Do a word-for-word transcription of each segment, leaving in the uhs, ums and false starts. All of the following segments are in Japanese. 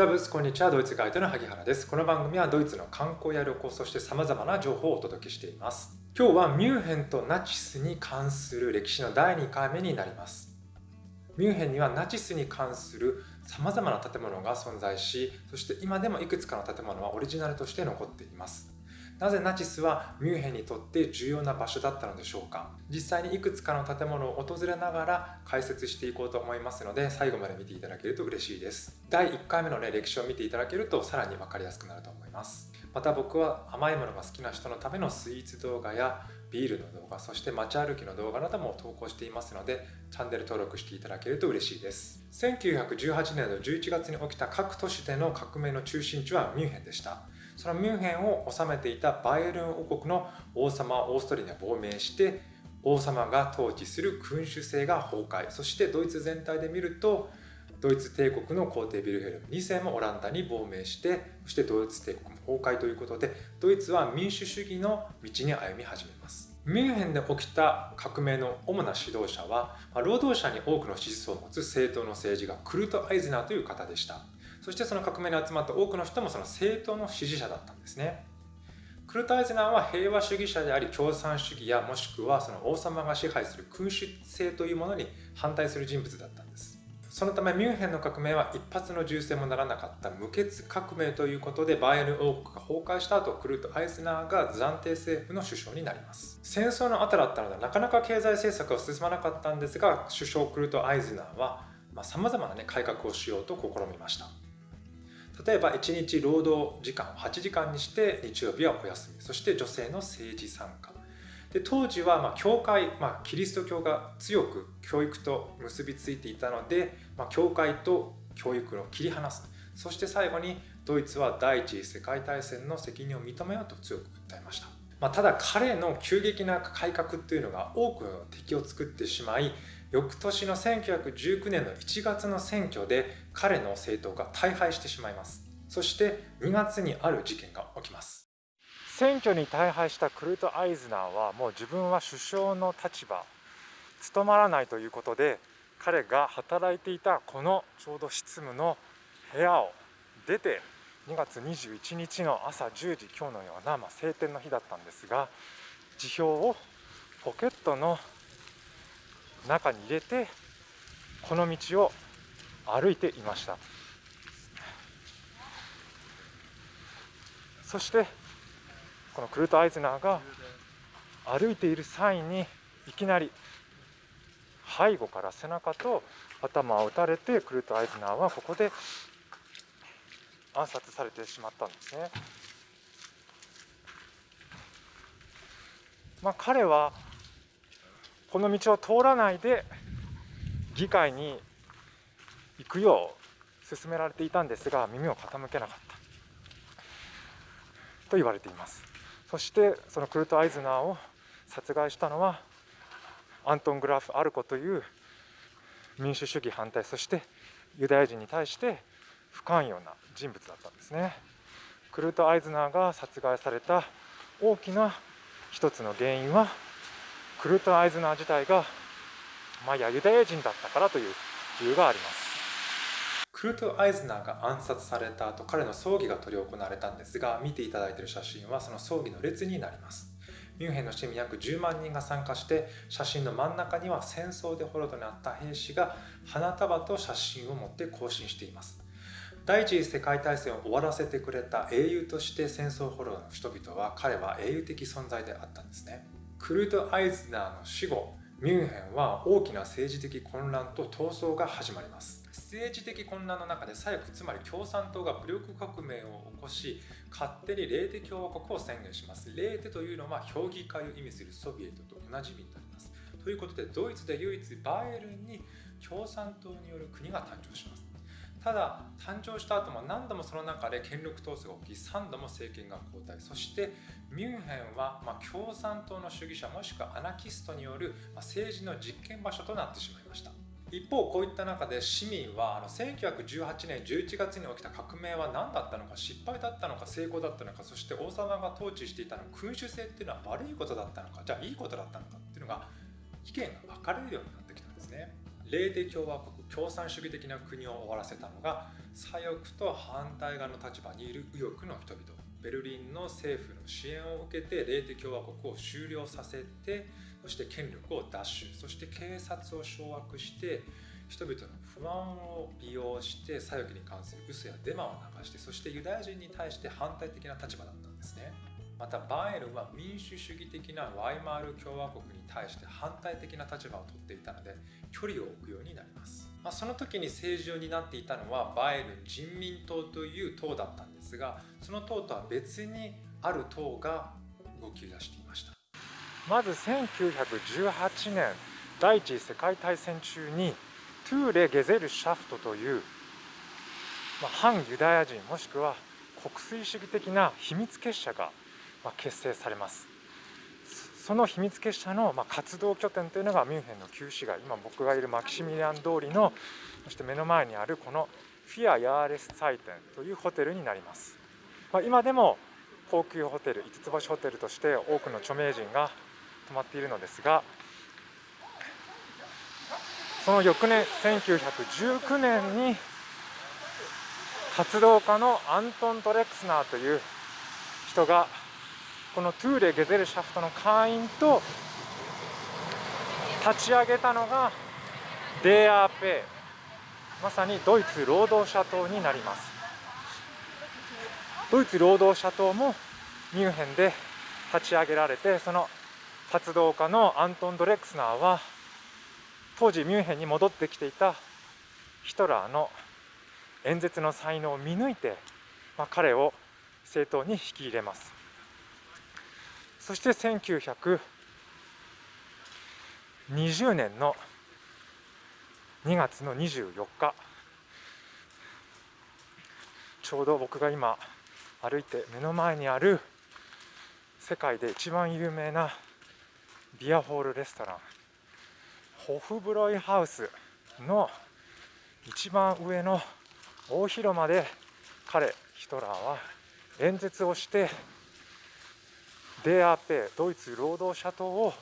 ザブス、こんにちは。ドイツガイドの萩原です。この番組はドイツの観光や旅行、そして様々な情報をお届けしています。今日はミュンヘンとナチスに関する歴史のだいにかいめになります。ミュンヘンにはナチスに関する様々な建物が存在し、そして今でもいくつかの建物はオリジナルとして残っています。なぜナチスはミュンヘンにとって重要な場所だったのでしょうか。実際にいくつかの建物を訪れながら解説していこうと思いますので、最後まで見ていただけると嬉しいです。だいいっかいめの、ね、歴史を見ていただけるとさらに分かりやすくなると思います。また僕は甘いものが好きな人のためのスイーツ動画やビールの動画、そして街歩きの動画なども投稿していますので、チャンネル登録していただけると嬉しいです。せんきゅうひゃくじゅうはちねんのじゅういちがつに起きた各都市での革命の中心地はミュンヘンでした。そのミュンヘンを治めていたバイエルン王国の王様はオーストリアに亡命して、王様が統治する君主制が崩壊。そしてドイツ全体で見ると、ドイツ帝国の皇帝ヴィルヘルムにせいもオランダに亡命して、そしてドイツ帝国も崩壊ということで、ドイツは民主主義の道に歩み始めます。ミュンヘンで起きた革命の主な指導者は、労働者に多くの支持層を持つ政党の政治家クルト・アイゼナーという方でした。そしてその革命に集まった多くの人もその政党の支持者だったんですね。クルト・アイゼナーは平和主義者であり、共産主義やもしくはその王様が支配する君主制というものに反対する人物だったんです。そのためミュンヘンの革命は一発の銃声もならなかった無血革命ということで、バイエルン王国が崩壊した後、クルト・アイゼナーが暫定政府の首相になります。戦争の後だったのでなかなか経済政策は進まなかったんですが、首相クルト・アイゼナーはさまざまな、ね、改革をしようと試みました。例えばいちにち労働時間をはちじかんにして日曜日はお休み、そして女性の政治参加で、当時はまあ教会、まあ、キリスト教が強く教育と結びついていたので、まあ、教会と教育を切り離す。そして最後にドイツは第一次世界大戦の責任を認めようと強く訴えました。まあ、ただ彼の急激な改革というのが多くの敵を作ってしまい、翌年のせんきゅうひゃくじゅうきゅうねんのいちがつの選挙で彼の政党が大敗してしまいます。そしてにがつにある事件が起きます。選挙に大敗したクルト・アイゼナーはもう自分は首相の立場務まらないということで、彼が働いていたこのちょうど執務の部屋を出て、にがつにじゅういちにちの朝じゅうじ、今日のような、まあ、晴天の日だったんですが、辞表をポケットの中に入れてこの道を歩いていました。そしてこのクルト・アイゼナーが歩いている際にいきなり背後から背中と頭を撃たれて、クルト・アイゼナーはここで暗殺されてしまったんですね。まあ、彼はこの道を通らないで議会に行くよう勧められていたんですが、耳を傾けなかったと言われています。そしてそのクルト・アイゼナーを殺害したのはアントン・グラフ・アルコという民主主義反対、そしてユダヤ人に対して不寛容な人物だったんですね。クルト・アイゼナーが殺害された大きな一つの原因は、クルト・アイゼナー自体がマヤユダヤ人だったからという理由があります。クルト・アイゼナーが暗殺された後、彼の葬儀が執り行われたんですが、見ていただいている写真はその葬儀の列になります。ミュンヘンの市民約じゅうまんにんが参加して、写真の真ん中には戦争で捕虜となった兵士が花束と写真を持って行進しています。第一次世界大戦を終わらせてくれた英雄として戦争捕虜の人々は、彼は英雄的存在であったんですね。クルト・アイゼナーの死後、ミュンヘンは大きな政治的混乱と闘争が始まります。政治的混乱の中で左翼、つまり共産党が武力革命を起こし、勝手にレーテ共和国を宣言します。レーテというのは評議会を意味するソビエトと同じ意味になります。ということで、ドイツで唯一バイエルンに共産党による国が誕生します。ただ誕生した後も何度もその中で権力闘争が起き、さんども政権が交代。そしてミュンヘンはまあ共産党の主義者もしくはアナキストによる政治の実験場所となってしまいました。一方、こういった中で市民はあのせんきゅうひゃくじゅうはちねんじゅういちがつに起きた革命は何だったのか、失敗だったのか、成功だったのか、そして王様が統治していたの君主制っていうのは悪いことだったのか、じゃあいいことだったのかっていうのが意見が分かれるようになってきたんですね。レーテ共和国、共産主義的な国を終わらせたのが左翼と反対側の立場にいる右翼の人々、ベルリンの政府の支援を受けてレーテ共和国を終了させて、そして権力を奪取、そして警察を掌握して人々の不安を利用して左翼に関する嘘やデマを流して、そしてユダヤ人に対して反対的な立場だったんですね。またバイエルンは民主主義的なワイマール共和国に対して反対的な立場を取っていたので距離を置くようになります。まあ、その時に政治を担っていたのはバイエルン人民党という党だったんですが、その党とは別にある党が動き出していました。まずせんきゅうひゃくじゅうはちねん第一次世界大戦中にトゥーレ・ゲゼルシャフトという、まあ、反ユダヤ人もしくは国粋主義的な秘密結社が結成されます。その秘密結社の活動拠点というのがミュンヘンの旧市街、今僕がいるマキシミリアン通りのそして目の前にあるこのフィア・ヤーレスツァイテンというホテルになります。今でも高級ホテル、五つ星ホテルとして多くの著名人が泊まっているのですが、その翌年せんきゅうひゃくじゅうきゅうねんに活動家のアントン・ドレクスナーという人がこのトゥーレ・ゲゼルシャフトの会員と立ち上げたのが デーアーペー、 まさにドイツ労働者党になります。ドイツ労働者党もミュンヘンで立ち上げられて、その活動家のアントン・ドレクスナーは当時ミュンヘンに戻ってきていたヒトラーの演説の才能を見抜いて、まあ、彼を政党に引き入れます。そしてせんきゅうひゃくにじゅうねんのにがつのにじゅうよっか、ちょうど僕が今歩いて目の前にある世界で一番有名なビアホールレストランホフブロイハウスの一番上の大広間で彼ヒトラーは演説をして デーアーペー ドイツ労働者党を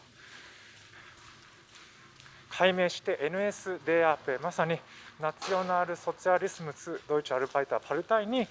改名して エヌエスデーアーペー、 まさにナツヨナルソツィアリスムツドイツアルバイターパルタイに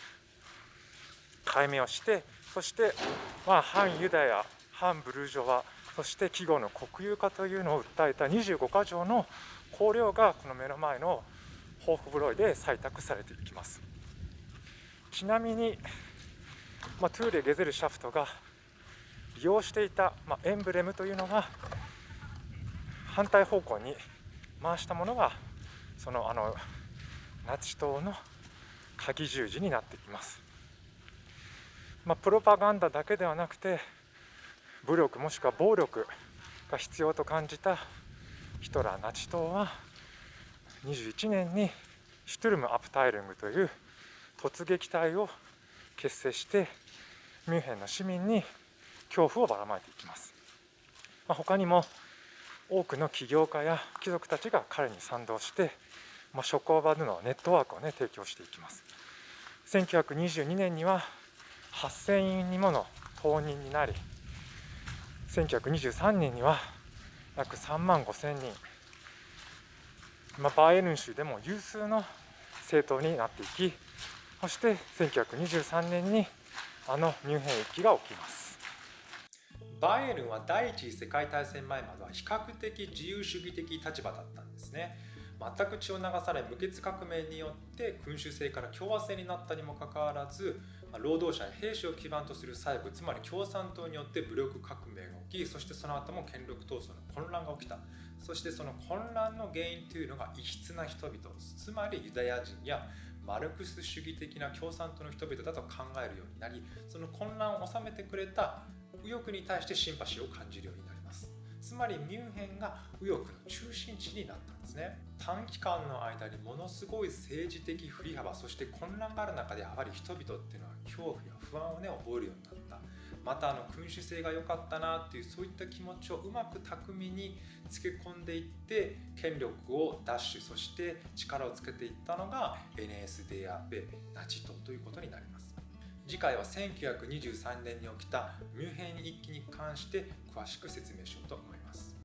改名をして、そして、まあ、反ユダヤ、反ブルジョワ、そして季語の国有化というのを訴えたにじゅうごか条の綱領がこの目の前のホーフブロイで採択されていきます。ちなみに、まあ、トゥーレ・ゲゼルシャフトが利用していた、まあ、エンブレムというのが反対方向に回したものがそのあのナチ党の鍵十字になっています。まあ、プロパガンダだけではなくて武力もしくは暴力が必要と感じたヒトラーナチ党はにじゅういちねんにシュトゥルム・アプタイルングという突撃隊を結成してミュンヘンの市民に恐怖をばらまいていきます。まあ、他にも多くの起業家や貴族たちが彼に賛同して、まあ、職場でのネットワークを、ね、提供していきます。せんきゅうひゃくにじゅうにねんにははっせんにんにもの党人になり、せんきゅうひゃくにじゅうさんねんには約さんまんごせんにん、まあ、バイエルン州でも有数の政党になっていき、そしてせんきゅうひゃくにじゅうさんねんにあのミュンヘン一揆が起きます。バイエルンは第一次世界大戦前までは比較的自由主義的立場だったんですね。全く血を流され無血革命によって君主制から共和制になったにもかかわらず、労働者や兵士を基盤とする左翼、つまり共産党によって武力革命が起き、そしてその後も権力闘争の混乱が起きた。そしてその混乱の原因というのが異質な人々、つまりユダヤ人やマルクス主義的な共産党の人々だと考えるようになり、その混乱を収めてくれた右翼に対してシンパシーを感じるようになります。つまりミュンヘンが右翼の中心地になったんですね。短期間の間にものすごい政治的振り幅、そして混乱がある中でやはり人々っていうのは恐怖や不安をね覚えるようになった。またあの君主制が良かったなっていうそういった気持ちをうまく巧みにつけ込んでいって権力を奪取、そして力をつけていったのが エヌエスデーアーペー ナチ党ということになります。次回はせんきゅうひゃくにじゅうさんねんに起きたミュンヘン一揆に関して詳しく説明しようと思います。